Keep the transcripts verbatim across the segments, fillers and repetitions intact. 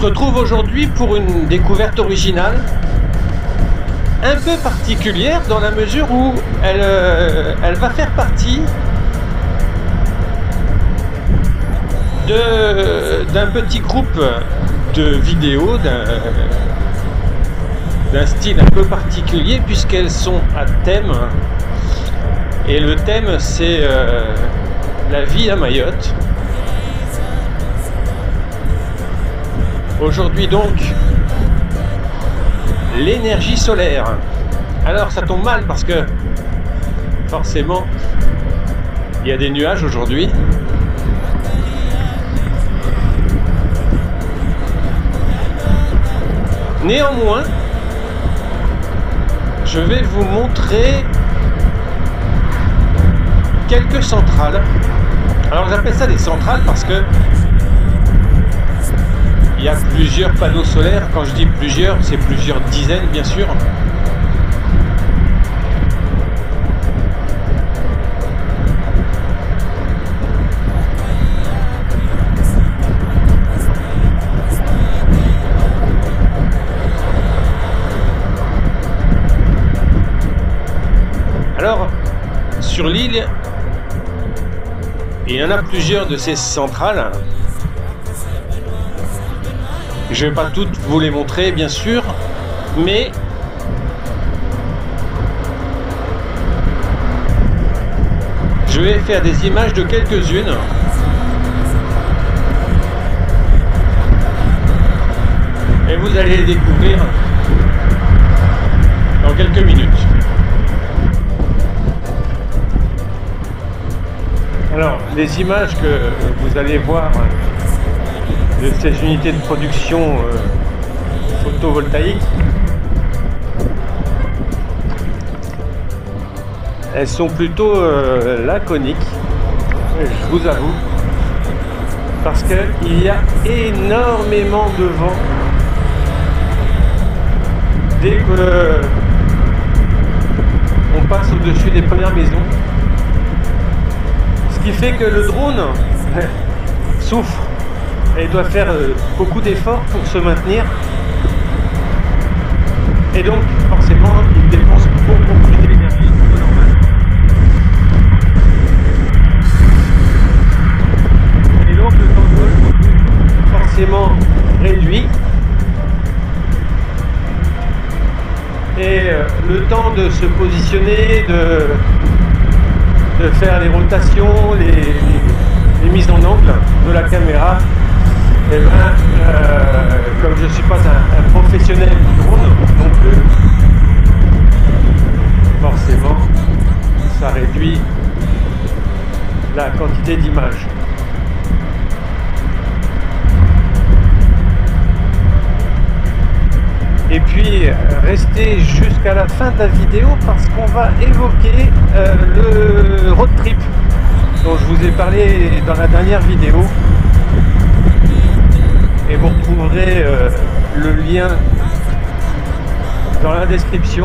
se retrouve aujourd'hui pour une découverte originale, un peu particulière dans la mesure où elle, euh, elle va faire partie d'un petit groupe de vidéos d'un d'un style un peu particulier puisqu'elles sont à thème, et le thème c'est euh, la vie à Mayotte. Aujourd'hui donc l'énergie solaire. Alors ça tombe mal parce que forcément il y a des nuages aujourd'hui. Néanmoins, je vais vous montrer quelques centrales. Alors j'appelle ça des centrales parce que il y a plusieurs panneaux solaires. Quand je dis plusieurs, c'est plusieurs dizaines bien sûr. Alors, sur l'île, il y en a plusieurs de ces centrales. Je ne vais pas toutes vous les montrer, bien sûr, mais je vais faire des images de quelques-unes. Et vous allez les découvrir dans quelques minutes. Alors, les images que vous allez voir de ces unités de production euh, photovoltaïque, elles sont plutôt euh, laconiques, je vous avoue, parce qu'il y a énormément de vent. Dès que euh, on passe au-dessus des premières maisons, ce qui fait que le drone souffre et doit faire beaucoup d'efforts pour se maintenir, et donc forcément il dépense beaucoup plus d'énergie que normal. Et donc le temps de vol est forcément réduit, et le temps de se positionner, de de faire les rotations, les, les, les mises en angle de la caméra, et ben, euh, comme je ne suis pas un, un professionnel du drone non plus, forcément ça réduit la quantité d'images. Et puis restez jusqu'à la fin de la vidéo parce qu'on va évoquer euh, le road trip dont je vous ai parlé dans la dernière vidéo, et vous retrouverez euh, le lien dans la description,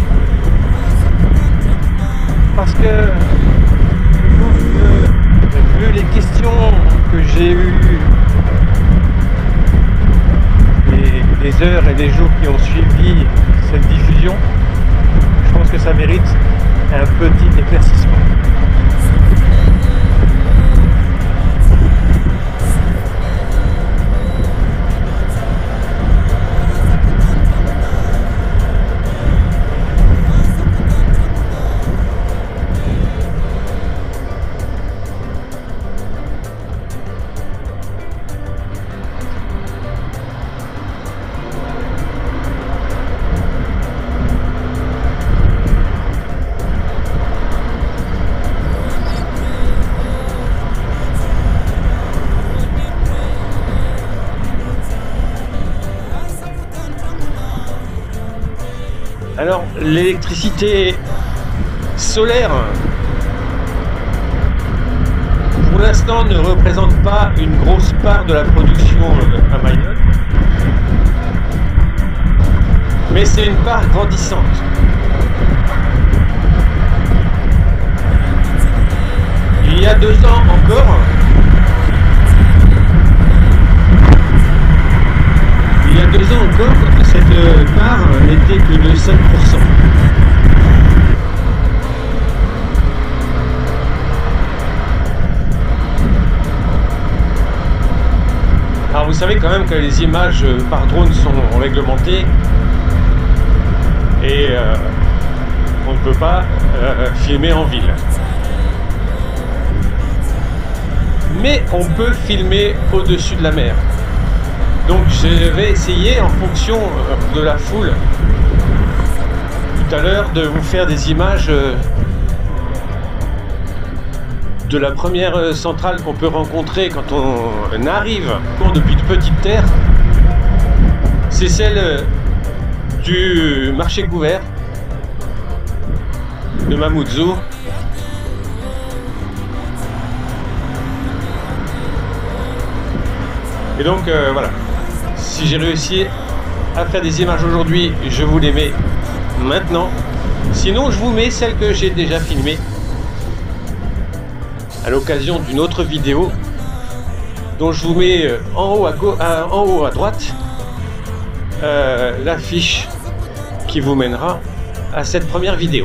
parce que je trouve que, vu les questions que j'ai eues, les heures et les jours qui ont suivi cette diffusion, je pense que ça mérite un petit éclaircissement. Alors, l'électricité solaire, pour l'instant, ne représente pas une grosse part de la production à Mayotte, mais c'est une part grandissante. Il y a deux ans encore, n'était que de cinq pour cent. Alors vous savez quand même que les images par drone sont réglementées et euh, on ne peut pas euh, filmer en ville. Mais on peut filmer au-dessus de la mer. Donc je vais essayer en fonction de la foule tout à l'heure de vous faire des images de la première centrale qu'on peut rencontrer quand on arrive depuis de petites terres. C'est celle du marché couvert de Mamoudzou. Et donc euh, voilà, si j'ai réussi à faire des images aujourd'hui, je vous les mets maintenant. Sinon, je vous mets celles que j'ai déjà filmées à l'occasion d'une autre vidéo dont je vous mets en haut à, gauche, en haut à droite euh, l'affiche qui vous mènera à cette première vidéo.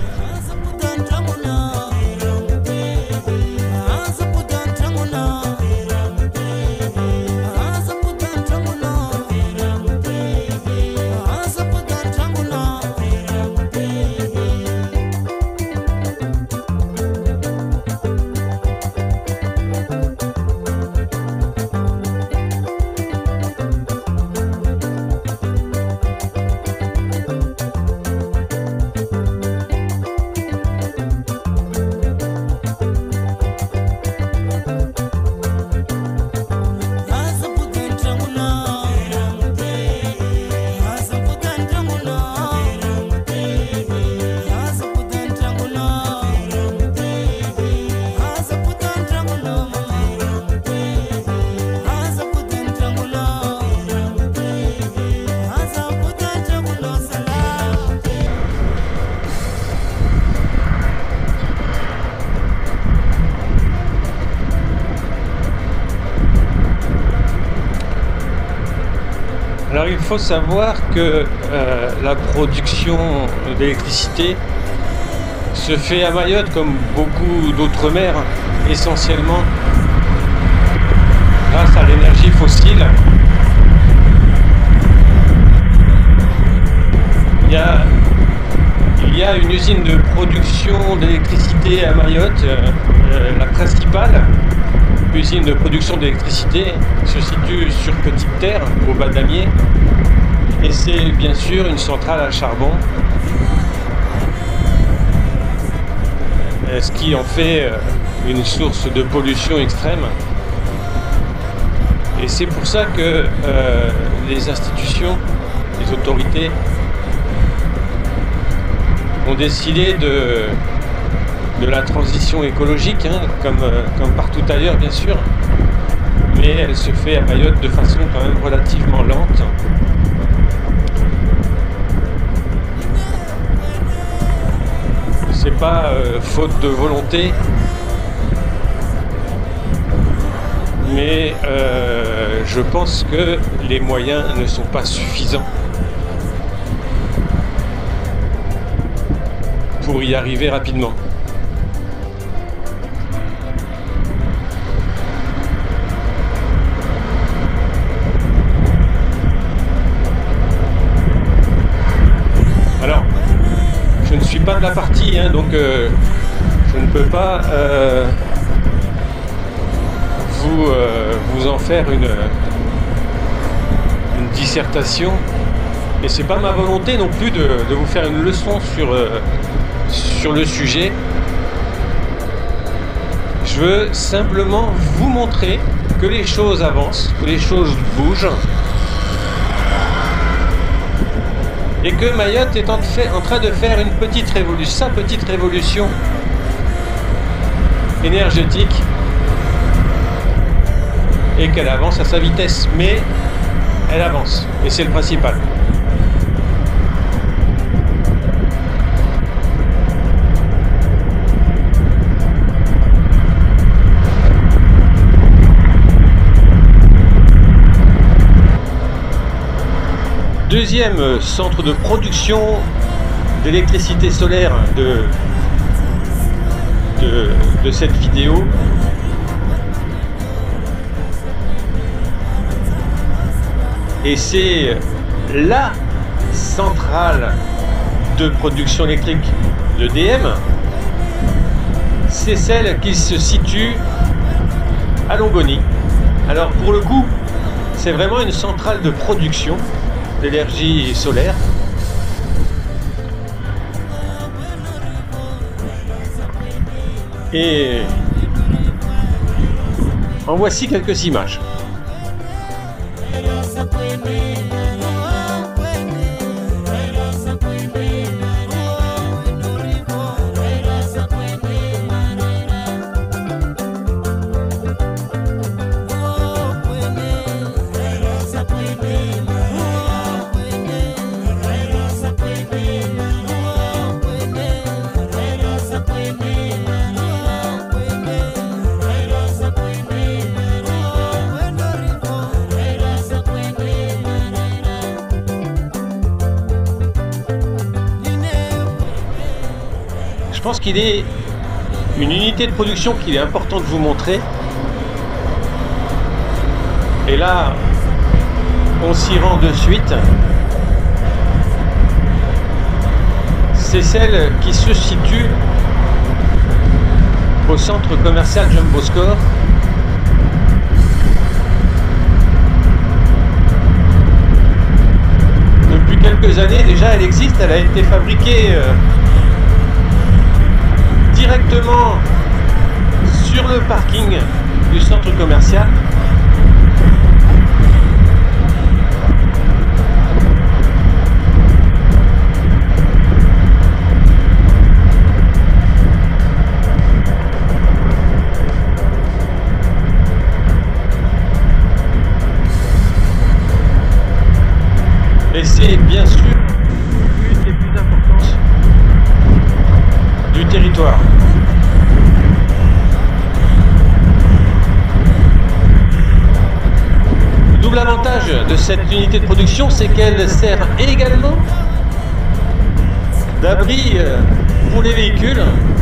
Alors il faut savoir que euh, la production d'électricité se fait à Mayotte comme beaucoup d'autres mers, essentiellement grâce à l'énergie fossile. Il y a, il y a une usine de production d'électricité à Mayotte, euh, euh, la principale usine de production d'électricité se situe sur Petite Terre, au bas d'Amiens, et c'est bien sûr une centrale à charbon, ce qui en fait une source de pollution extrême. Et c'est pour ça que euh, les institutions, les autorités ont décidé de de la transition écologique, hein, comme, euh, comme partout ailleurs bien sûr, mais elle se fait à Mayotte de façon quand même relativement lente. C'est pas euh, faute de volonté, mais euh, je pense que les moyens ne sont pas suffisants pour y arriver rapidement. Pas de la partie, hein, donc euh, je ne peux pas euh, vous, euh, vous en faire une, une dissertation, et c'est pas ma volonté non plus de, de vous faire une leçon sur, euh, sur le sujet. Je veux simplement vous montrer que les choses avancent, que les choses bougent, et que Mayotte est en, fait, en train de faire une petite révolution, sa petite révolution énergétique, et qu'elle avance à sa vitesse, mais elle avance, et c'est le principal. deuxième centre de production d'électricité solaire de, de, de cette vidéo. Et c'est la centrale de production électrique de D M. C'est celle qui se situe à Longoni. Alors pour le coup, c'est vraiment une centrale de production d'énergie solaire. Et en voici quelques images. Je pense qu'il est une unité de production qu'il est important de vous montrer. Et là, on s'y rend de suite. C'est celle qui se situe au centre commercial Jumbo Score. Depuis quelques années déjà, elle existe. Elle a été fabriquée euh, directement sur le parking du centre commercial. Et c'est bien sûr une des plus importantes du territoire. Le double avantage de cette unité de production, c'est qu'elle sert également d'abri pour les véhicules.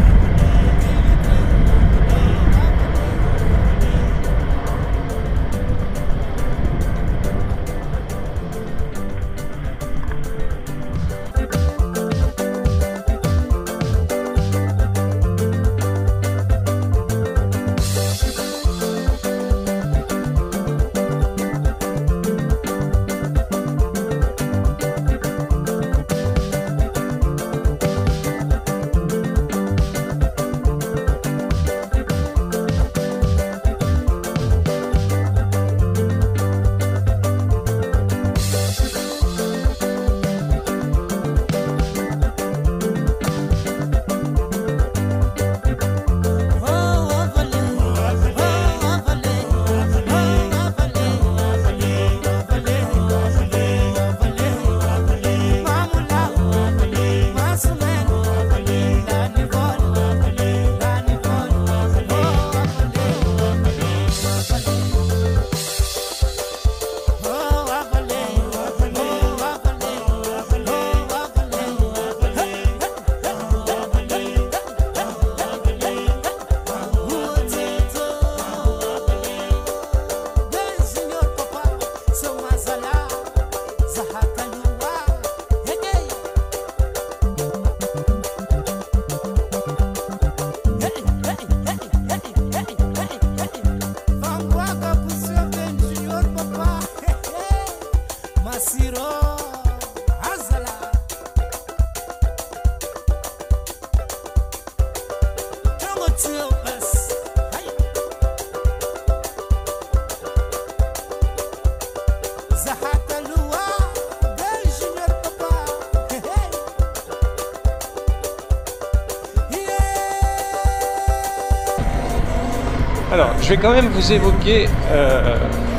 Alors, je vais quand même vous évoquer euh,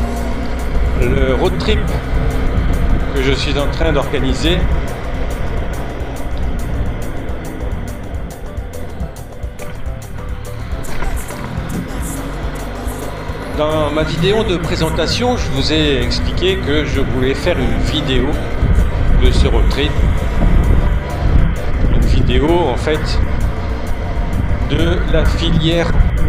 le road trip que je suis en train d'organiser. Dans ma vidéo de présentation, je vous ai expliqué que je voulais faire une vidéo de ce road trip. Une vidéo en fait de la filière.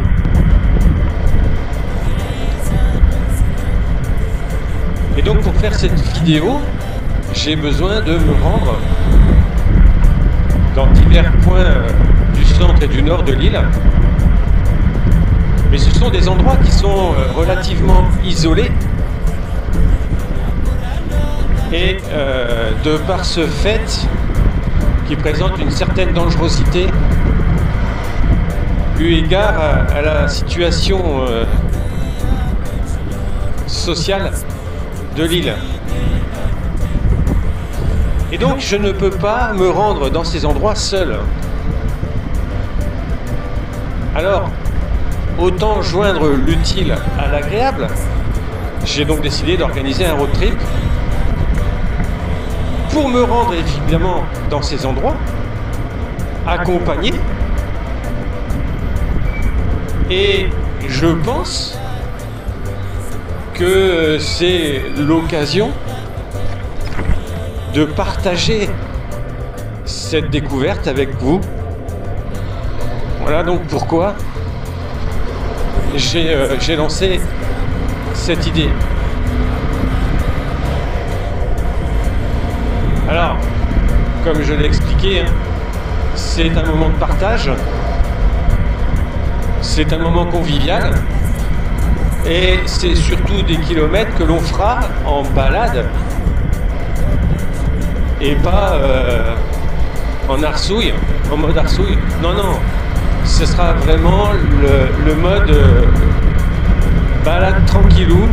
Et donc pour faire cette vidéo, j'ai besoin de me rendre dans divers points du centre et du nord de l'île. Mais ce sont des endroits qui sont relativement isolés. Et euh, de par ce fait, qui présente une certaine dangerosité, eu égard à, à la situation euh, sociale de l'île. Et donc je ne peux pas me rendre dans ces endroits seul. Alors, autant joindre l'utile à l'agréable. J'ai donc décidé d'organiser un road trip pour me rendre évidemment dans ces endroits, accompagné. Et je pense que c'est l'occasion de partager cette découverte avec vous. Voilà donc pourquoi j'ai euh, j'ai lancé cette idée. Alors, comme je l'ai expliqué, hein, c'est un moment de partage, c'est un moment convivial, et c'est surtout des kilomètres que l'on fera en balade, et pas euh, en arsouille, en mode arsouille. Non, non, ce sera vraiment le, le mode euh, balade tranquillou,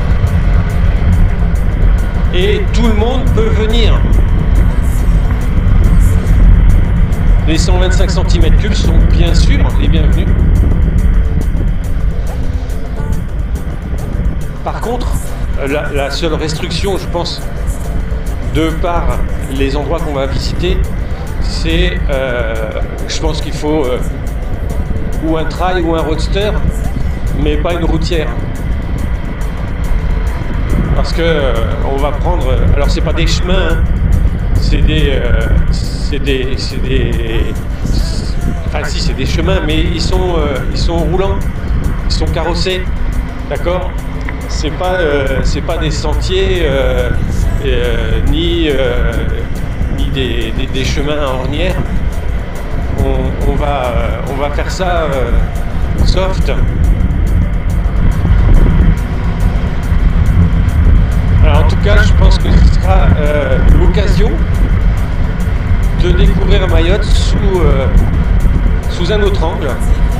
et tout le monde peut venir. Les cent vingt-cinq centimètres cubes sont bien sûr les bienvenus. Par contre, la, la seule restriction, je pense, de par les endroits qu'on va visiter, c'est, euh, je pense qu'il faut euh, ou un trail ou un roadster, mais pas une routière. Parce que euh, on va prendre, alors c'est pas des chemins, hein, c'est des, euh, c'est des, c'est des, enfin si c'est des chemins, mais ils sont, euh, ils sont roulants, ils sont carrossés, d'accord. C'est pas, euh, c'est pas des sentiers euh, euh, ni, euh, ni des, des, des chemins à ornières. On, on va, euh, on va faire ça euh, soft. Alors en tout cas, je pense que ce sera euh, l'occasion de découvrir Mayotte sous, euh, sous un autre angle.